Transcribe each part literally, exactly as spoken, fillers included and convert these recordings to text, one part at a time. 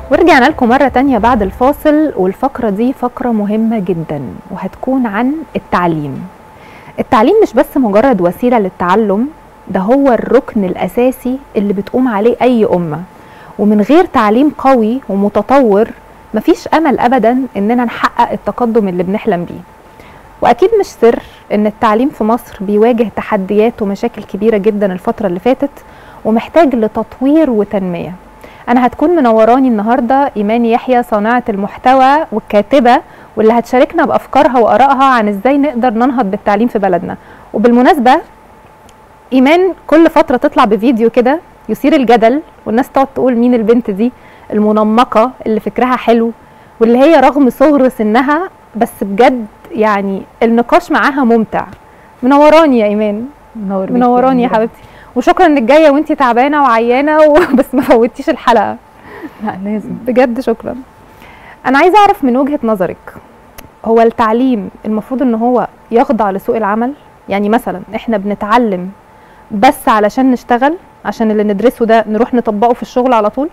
ورجعنا لكم مرة تانية بعد الفاصل، والفقرة دي فقرة مهمة جدا وهتكون عن التعليم. التعليم مش بس مجرد وسيلة للتعلم، ده هو الركن الأساسي اللي بتقوم عليه أي أمة، ومن غير تعليم قوي ومتطور مفيش أمل أبدا إننا نحقق التقدم اللي بنحلم بيه. وأكيد مش سر إن التعليم في مصر بيواجه تحديات ومشاكل كبيرة جدا الفترة اللي فاتت، ومحتاج لتطوير وتنمية. أنا هتكون منوراني النهاردة إيمان يحيى، صانعة المحتوى والكاتبة، واللي هتشاركنا بأفكارها وآرائها عن إزاي نقدر ننهض بالتعليم في بلدنا. وبالمناسبة إيمان كل فترة تطلع بفيديو كده يثير الجدل، والناس تقعد تقول مين البنت دي المنمقة اللي فكرها حلو، واللي هي رغم صغر سنها بس بجد يعني النقاش معاها ممتع. منوراني يا إيمان. منور منوراني يا حبيبتي، وشكرا انك جايه وانتي تعبانه وعيانه وبس ما فوتيش الحلقه. لا لازم بجد شكرا. انا عايزه اعرف من وجهه نظرك، هو التعليم المفروض ان هو يخضع لسوق العمل؟ يعني مثلا احنا بنتعلم بس علشان نشتغل، عشان اللي ندرسه ده نروح نطبقه في الشغل على طول؟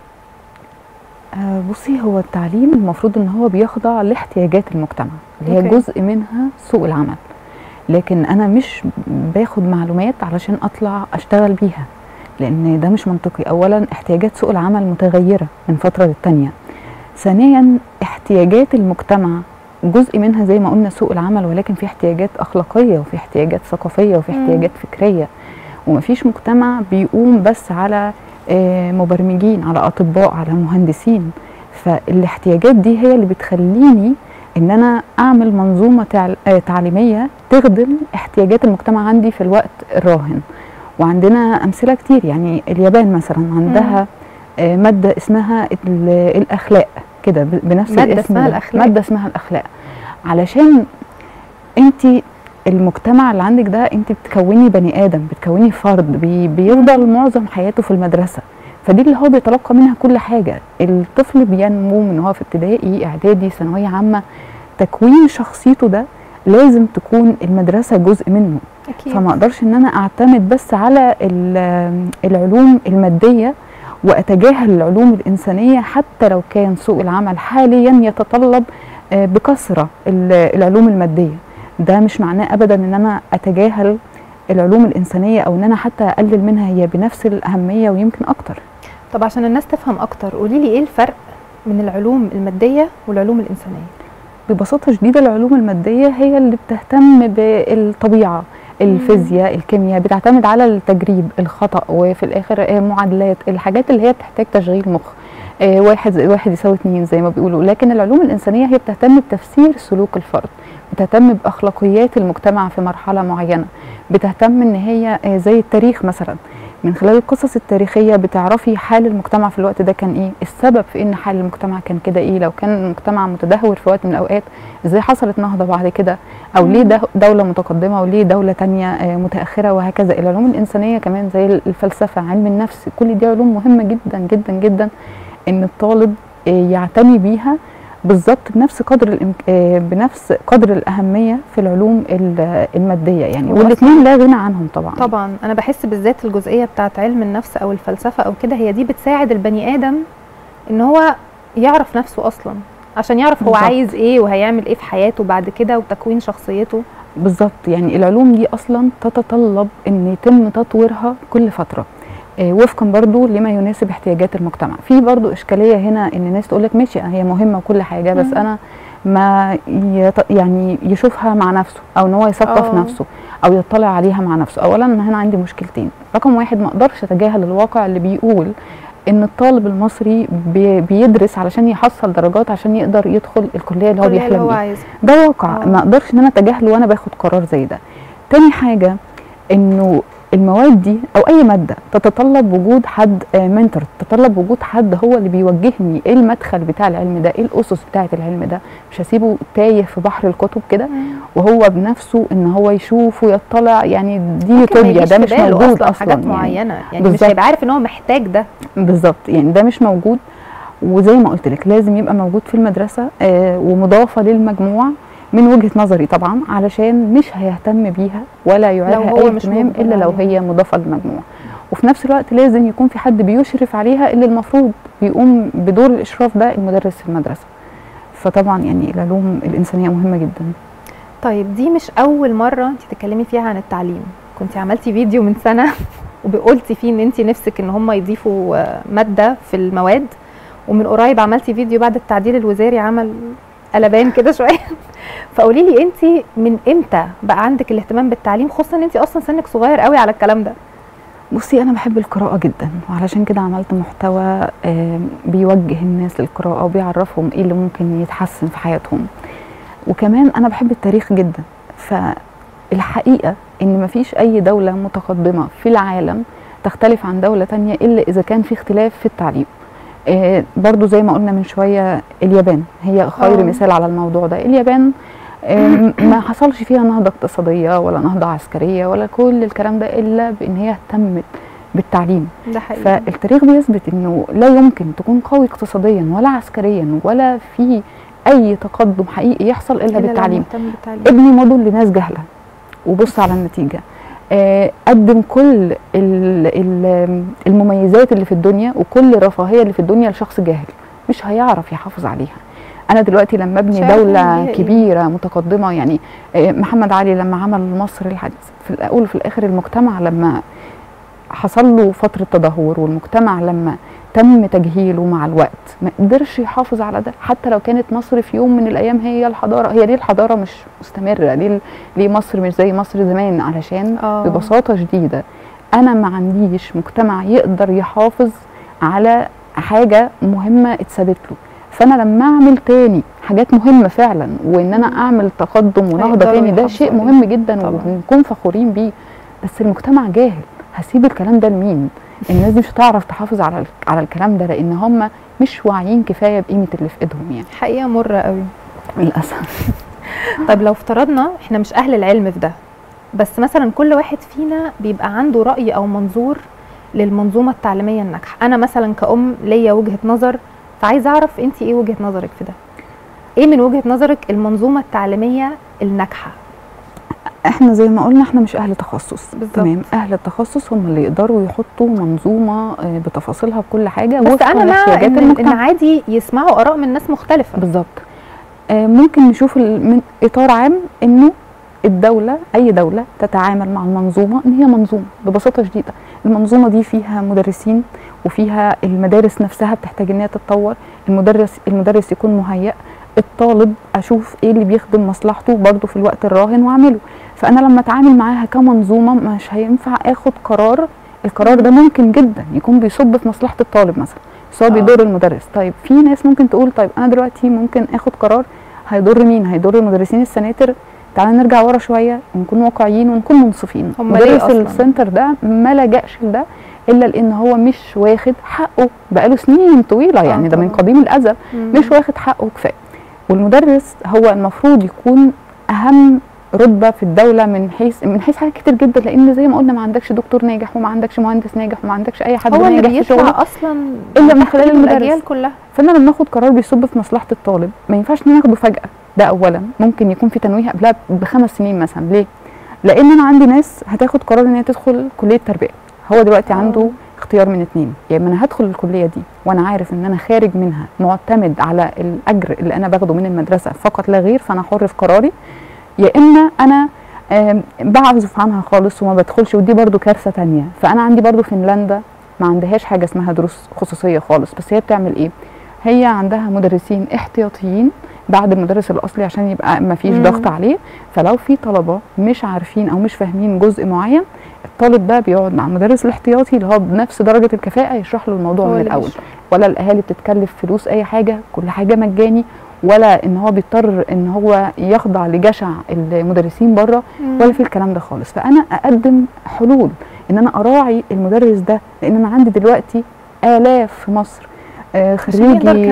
آه بصي، هو التعليم المفروض ان هو بيخضع لاحتياجات المجتمع اللي هي أوكي. جزء منها سوق العمل، لكن انا مش باخد معلومات علشان اطلع اشتغل بيها، لان ده مش منطقي. اولا احتياجات سوق العمل متغيره من فتره للتانيه. ثانيا احتياجات المجتمع جزء منها زي ما قلنا سوق العمل، ولكن في احتياجات اخلاقيه وفي احتياجات ثقافيه وفي احتياجات فكريه، ومفيش مجتمع بيقوم بس على مبرمجين، على اطباء، على مهندسين. فالاحتياجات دي هي اللي بتخليني ان انا اعمل منظومه تعليميه تخدم احتياجات المجتمع عندي في الوقت الراهن. وعندنا امثله كتير، يعني اليابان مثلا عندها مم. ماده اسمها الاخلاق كده بنفس مادة الاسم، اسمها الأخلاق. ماده اسمها الاخلاق، علشان انت المجتمع اللي عندك ده انت بتكوني بني ادم، بتكوني فرد بي بيفضل معظم حياته في المدرسه، فدي اللي هو بيتلقى منها كل حاجه. الطفل بينمو من هو في ابتدائي، اعدادي، ثانويه عامه، تكوين شخصيته ده لازم تكون المدرسه جزء منه. أكيد. فما اقدرش ان انا اعتمد بس على العلوم الماديه واتجاهل العلوم الانسانيه، حتى لو كان سوق العمل حاليا يتطلب بكثره العلوم الماديه. ده مش معناه ابدا ان انا اتجاهل العلوم الانسانيه او ان انا حتى اقلل منها، هي بنفس الاهميه ويمكن اكتر. طب عشان الناس تفهم اكتر قولي لي ايه الفرق من العلوم الماديه والعلوم الانسانيه؟ ببساطه شديده العلوم الماديه هي اللي بتهتم بالطبيعه، الفيزياء، الكيمياء، بتعتمد على التجريب، الخطا، وفي الاخر معادلات، الحاجات اللي هي بتحتاج تشغيل مخ، واحد واحد يساوي اتنين زي ما بيقولوا. لكن العلوم الانسانيه هي بتهتم بتفسير سلوك الفرد، بتهتم باخلاقيات المجتمع في مرحله معينه، بتهتم ان هي زي التاريخ مثلا، من خلال القصص التاريخيه بتعرفي حال المجتمع في الوقت ده كان ايه، السبب في ان حال المجتمع كان كده ايه، لو كان المجتمع متدهور في وقت من الاوقات ازاي حصلت نهضه بعد كده، او ليه دوله متقدمه وليه دوله تانية متاخره، وهكذا. العلوم الانسانيه كمان زي الفلسفه، علم النفس، كل دي علوم مهمه جدا جدا جدا ان الطالب يعتني بيها بالظبط بنفس قدر الإمك... بنفس قدر الاهميه في العلوم الماديه يعني، والاثنين لا غنى عنهم طبعا. طبعا انا بحس بالذات الجزئيه بتاعت علم النفس او الفلسفه او كده، هي دي بتساعد البني ادم ان هو يعرف نفسه اصلا، عشان يعرف هو بالزبط. عايز ايه وهيعمل ايه في حياته بعد كده وتكوين شخصيته. بالظبط، يعني العلوم دي اصلا تتطلب ان يتم تطويرها كل فتره وفقا برضو لما يناسب احتياجات المجتمع. في برضو اشكاليه هنا ان الناس تقول لك ماشي هي مهمه وكل حاجه، بس مم. انا ما يط... يعني يشوفها مع نفسه، او ان هو يثقف أوه. نفسه او يطلع عليها مع نفسه. اولا هنا عندي مشكلتين، رقم واحد ما اقدرش اتجاهل الواقع اللي بيقول ان الطالب المصري بي... بيدرس علشان يحصل درجات عشان يقدر يدخل الكليه اللي هو بيحلم بيها، ده واقع أوه. ما اقدرش ان انا اتجاهله وانا باخد قرار زي ده. تاني حاجه انه المواد دي او اي ماده تتطلب وجود حد منتور، تتطلب وجود حد هو اللي بيوجهني ايه المدخل بتاع العلم ده، ايه الاسس بتاعه العلم ده، مش هسيبه تايه في بحر الكتب كده وهو بنفسه ان هو يشوف ويطلع. يعني دي يوتوبيا، ده مش موجود اصلا, أصلاً حاجات يعني معينه يعني مش هيبقى عارف ان هو محتاج ده بالظبط، يعني ده مش موجود. وزي ما قلت لك لازم يبقى موجود في المدرسه آه ومضافه للمجموع من وجهة نظري طبعا، علشان مش هيهتم بيها ولا يعيرها اي اهتمام الا لو هي مضافة للمجموع. وفي نفس الوقت لازم يكون في حد بيشرف عليها اللي المفروض بيقوم بدور الاشراف ده المدرس في المدرسه. فطبعا يعني العلوم الانسانيه مهمه جدا. طيب دي مش اول مره انت تتكلمي فيها عن التعليم، كنت عملتي فيديو من سنه وقلتي فيه ان انت نفسك ان هم يضيفوا ماده في المواد، ومن قريب عملتي فيديو بعد التعديل الوزاري عمل قلبان كده شويه. فقولي لي انت من امتى بقى عندك الاهتمام بالتعليم، خصوصا ان انت اصلا سنك صغير قوي على الكلام ده؟ بصي انا بحب القراءه جدا، وعلشان كده عملت محتوى بيوجه الناس للقراءه وبيعرفهم ايه اللي ممكن يتحسن في حياتهم. وكمان انا بحب التاريخ جدا. فالحقيقه ان مفيش اي دوله متقدمه في العالم تختلف عن دوله تانية الا اذا كان في اختلاف في التعليم. آه برضو زي ما قلنا من شويه اليابان هي خير أوه. مثال على الموضوع ده. اليابان آه ما حصلش فيها نهضه اقتصاديه ولا نهضه عسكريه ولا كل الكلام ده الا بان هي اهتمت بالتعليم. ده حقيقي. فالتاريخ بيثبت انه لا يمكن تكون قوي اقتصاديا ولا عسكريا ولا في اي تقدم حقيقي يحصل الا, إلا بالتعليم. بالتعليم. ابني مدن لناس جهله وبص على النتيجه. آه قدم كل المميزات اللي في الدنيا وكل الرفاهيه اللي في الدنيا لشخص جاهل مش هيعرف يحافظ عليها. انا دلوقتي لما ابني دوله كبيره متقدمه، يعني آه محمد علي لما عمل مصر الحديث، في الاول وفي الاخر المجتمع لما حصل له فتره تدهور، والمجتمع لما تم تجهيله مع الوقت ما قدرش يحافظ على ده. حتى لو كانت مصر في يوم من الايام هي الحضاره، هي ليه الحضاره مش مستمره؟ ليه ليه مصر مش زي مصر زمان؟ علشان أوه. ببساطه شديده انا ما عنديش مجتمع يقدر يحافظ على حاجه مهمه اتثبت له. فانا لما اعمل تاني حاجات مهمه فعلا وان انا اعمل تقدم ونهضه تاني، ده شيء مهم جدا وبنكون فخورين بيه. بس المجتمع جاهل، هسيب الكلام ده لمين؟ الناس دي مش هتعرف تحافظ على على الكلام ده لان هم مش واعيين كفايه بقيمه اللي في ايدهم. يعني حقيقه مره قوي للاسف. طب لو افترضنا احنا مش اهل العلم في ده، بس مثلا كل واحد فينا بيبقى عنده راي او منظور للمنظومه التعليميه الناجحه. انا مثلا كأم ليا وجهه نظر، فعايزه اعرف انت ايه وجهه نظرك في ده؟ ايه من وجهه نظرك المنظومه التعليميه الناجحه؟ احنا زي ما قلنا احنا مش اهل تخصص. تمام. اهل التخصص هم اللي يقدروا يحطوا منظومه بتفاصيلها بكل حاجه. بس انا مع ان, إن عادي يسمعوا اراء من ناس مختلفه. بالظبط. آه ممكن نشوف من اطار عام انه الدوله، اي دوله تتعامل مع المنظومه ان هي منظومه ببساطه شديده. المنظومه دي فيها مدرسين وفيها المدارس نفسها بتحتاج ان هي تتطور. المدرس المدرس يكون مهيأ، الطالب اشوف ايه اللي بيخدم مصلحته برضه في الوقت الراهن واعمله. فانا لما اتعامل معاها كمنظومه مش هينفع اخد قرار، القرار ده ممكن جدا يكون بيصب في مصلحه الطالب مثلا بس هو بيضر المدرس. طيب في ناس ممكن تقول طيب انا دلوقتي ممكن اخد قرار هيضر مين؟ هيضر المدرسين السناتر. تعالى نرجع ورا شويه ونكون واقعيين ونكون منصفين. مدرس السنتر ده ما لجأش لده الا لان هو مش واخد حقه بقاله سنين طويله، يعني ده من قديم الازل مش واخد حقه كفايه. والمدرس هو المفروض يكون اهم رتبه في الدوله من حيث من حيث حاجات كتير جدا، لان زي ما قلنا ما عندكش دكتور ناجح وما عندكش مهندس ناجح وما عندكش اي حد ناجح في شغله اصلا الا من خلال المدرس كلها. فانا لما اخد قرار بيصب في مصلحه الطالب ما ينفعش ناخده فجاه. ده اولا ممكن يكون في تنويه قبلها بخمس سنين مثلا. ليه؟ لان انا عندي ناس هتاخد قرار ان هي تدخل كليه تربيه. هو دلوقتي أوه. عنده اختيار من اتنين، يا يعني اما انا هدخل الكليه دي وانا عارف ان انا خارج منها معتمد على الاجر اللي انا باخده من المدرسه فقط لا غير، فانا حر في قراري، يا اما انا بعزف عنها خالص وما بدخلش. ودي برضو كارثه تانية. فانا عندي برضو فنلندا ما عندهاش حاجه اسمها دروس خصوصيه خالص، بس هي بتعمل ايه؟ هي عندها مدرسين احتياطيين بعد المدرس الاصلي عشان يبقى ما فيش ضغط عليه. فلو في طلبه مش عارفين او مش فاهمين جزء معين، الطالب ده بيقعد مع المدرس الاحتياطي اللي هو بنفس درجه الكفاءه يشرح له الموضوع من الاول. ولا الاهالي بتتكلف فلوس اي حاجه، كل حاجه مجاني، ولا ان هو بيضطر ان هو يخضع لجشع المدرسين بره، ولا في الكلام ده خالص. فانا اقدم حلول ان انا اراعي المدرس ده، لان انا عندي دلوقتي الاف في مصر خريجي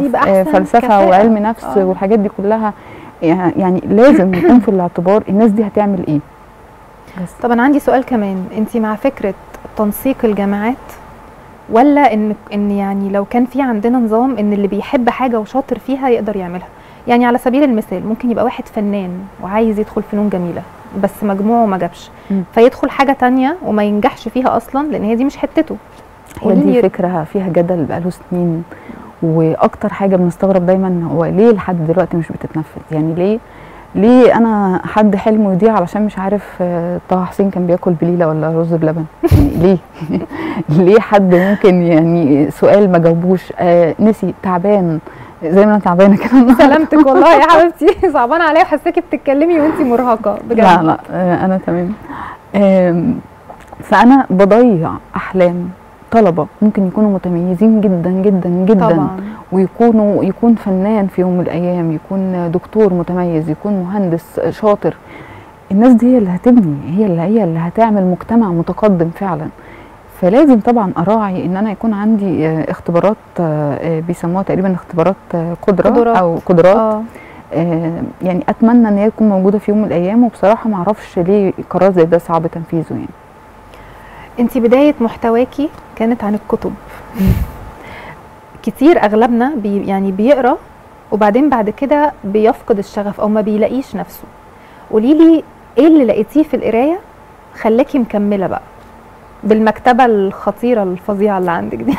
فلسفه وعلم نفس آه. والحاجات دي كلها، يعني لازم يكون في الاعتبار الناس دي هتعمل ايه. بس طب انا عندي سؤال كمان، انت مع فكره تنسيق الجامعات ولا ان ان يعني لو كان في عندنا نظام ان اللي بيحب حاجه وشاطر فيها يقدر يعملها؟ يعني على سبيل المثال ممكن يبقى واحد فنان وعايز يدخل فنون جميله بس مجموعه ما جابش، فيدخل حاجه تانية وما ينجحش فيها اصلا لان هي دي مش حتته. هي قولي دي لي. فكره فيها جدل بقاله سنين، واكتر حاجه بنستغرب دايما هو ليه لحد دلوقتي مش بتتنفذ. يعني ليه ليه انا حد حلمه يضيع علشان مش عارف آه، طه حسين كان بياكل بليله ولا رز بلبن؟ يعني ليه ليه حد ممكن يعني سؤال ما جاوبوش، آه نسي، تعبان زي ما انا تعبانه كده النهارده. سلامتك والله يا حبيبتي، صعبانه عليا وحاساكي بتتكلمي وانتي مرهقه بجد. لا لا آه انا تمام. آم، فانا بضيع احلام طلبه ممكن يكونوا متميزين جدا جدا جدا طبعا. ويكونوا يكون فنان في يوم من الايام، يكون دكتور متميز، يكون مهندس شاطر. الناس دي هي اللي هتبني، هي اللي هي اللي هتعمل مجتمع متقدم فعلا. فلازم طبعا اراعي ان انا يكون عندي آه، اختبارات آه، آه، بيسموها تقريبا اختبارات آه، قدره قدرات. او قدرات اه آه، يعني اتمنى ان هي تكون موجوده في يوم من الايام. وبصراحه ما اعرفش ليه قرار زي ده صعب تنفيذه. يعني انتي بدايه محتواكي كانت عن الكتب. كتير اغلبنا بي يعني بيقرا وبعدين بعد كده بيفقد الشغف او ما بيلاقيش نفسه. قولي لي ايه اللي لقيتيه في القرايه خلاكي مكمله بقى بالمكتبه الخطيره الفظيعه اللي عندك دي؟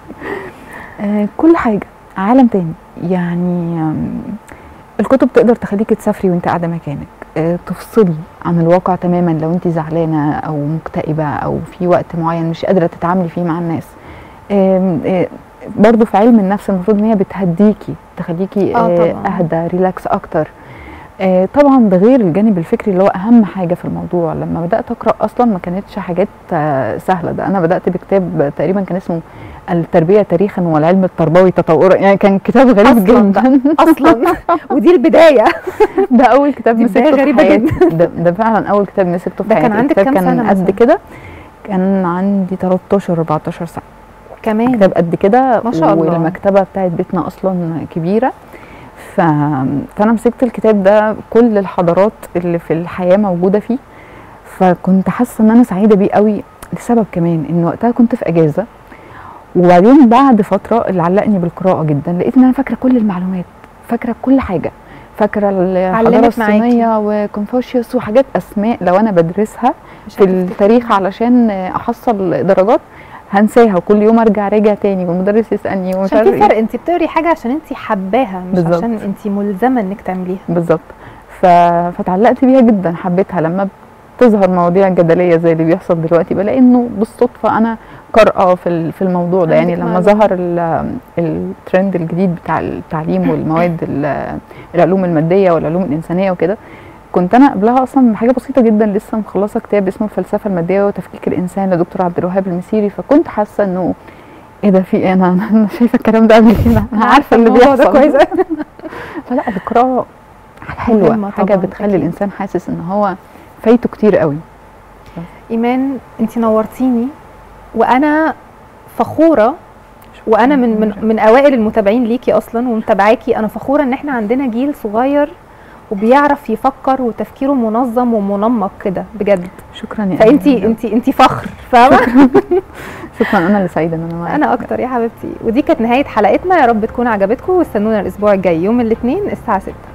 آه، كل حاجه عالم تاني. يعني آم، الكتب تقدر تخليكي تسافري وانت قاعده مكانك، آه، تفصلي عن الواقع تماما لو انت زعلانه او مكتئبه او في وقت معين مش قادره تتعاملي فيه مع الناس. آم، آه، برضو في علم النفس المفروض ان هي بتهديكي، تخليكي آه آه، طبعاً. اهدى، ريلاكس اكتر. آه، طبعا ده غير الجانب الفكري اللي هو اهم حاجه في الموضوع. لما بدات اقرا اصلا ما كانتش حاجات آه، سهله. ده انا بدات بكتاب تقريبا كان اسمه التربيه تاريخا والعلم التربوي تطورا. يعني كان كتاب غريب أصلاً جدا اصلا ودي البدايه. ده اول كتاب دي بداية مسكته في غريبة حياتي. ده, ده فعلا اول كتاب مسكته في ده حياتي. كان عندك الكتاب كام كان سنة قد مثلاً؟ كده، كان عندي تلتاشر اربعتاشر سنه. كمان كتاب قد كده ما شاء الله. والمكتبه بتاعت بيتنا اصلا كبيره. ف... فانا مسكت الكتاب ده، كل الحضارات اللي في الحياه موجوده فيه. فكنت حاسه ان انا سعيده بيه قوي لسبب كمان ان وقتها كنت في اجازه. وبعدين بعد فتره اللي علقني بالقراءه جدا لقيت ان انا فاكره كل المعلومات، فاكره كل حاجه، فاكره الحضاره علمت معاكي. الصينيه وكونفوشيوس وحاجات اسماء لو انا بدرسها مش في هتفتكري. التاريخ علشان احصل درجات هنساها، وكل يوم ارجع راجع تاني والمدرس يسالني ومش عشان عارف في ايه. فرق، انت بتقري حاجه عشان انت حباها مش بالظبط. عشان انت ملزمه انك تعمليها. بالظبط. ف... فتعلقت بيها جدا، حبيتها. لما بتظهر مواضيع جدليه زي اللي بيحصل دلوقتي بلاقي انه بالصدفه انا قارئه في ال- في الموضوع ده. يعني عندك لما معلومة. ظهر ال- الترند الجديد بتاع التعليم والمواد ال- العلوم الماديه والعلوم الانسانيه وكده، كنت انا قبلها اصلا بحاجه بسيطه جدا لسه مخلصه كتاب اسمه الفلسفه الماديه وتفكيك الانسان لدكتور عبد الوهاب المسيري. فكنت حاسه انه ايه ده، في إيه؟ انا انا شايفه الكلام ده قبل كده، انا عارفه اللي الموضوع بيحصل ده كويس. فلا القراءه حاجه مهمة حلوه، حاجه طبعاً، بتخلي أكيد. الانسان حاسس ان هو فايته كتير قوي. ايمان انت نورتيني وانا فخوره، وانا من من من اوائل المتابعين ليكي اصلا ومتابعاكي. انا فخوره ان احنا عندنا جيل صغير وبيعرف يفكر وتفكيره منظم ومنمق كده بجد. شكرا يا فانتي أمينة. انتي انتي فخر، فاهمه؟ شكرا، انا اللي سعيده ان انا معاكي. انا اكتر يا حبيبتي. ودي كانت نهايه حلقتنا، يا رب تكون عجبتكم واستنونا الاسبوع الجاي يوم الاثنين الساعه ستة.